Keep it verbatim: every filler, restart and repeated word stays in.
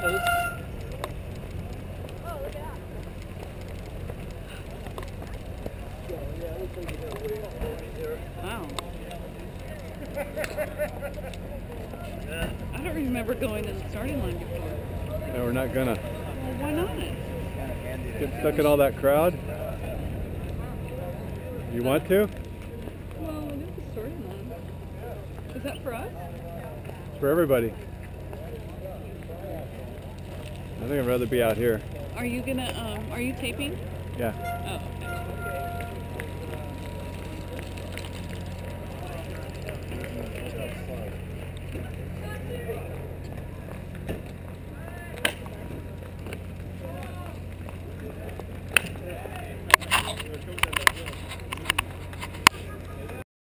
post. Wow. I don't remember going to the starting line before. No, we're not gonna. Well, why not? Get stuck in all that crowd? You want to? Well, it is the starting line. Is that for us? It's for everybody. I think I'd rather be out here. Are you gonna, um, are you taping? Yeah. Oh, okay.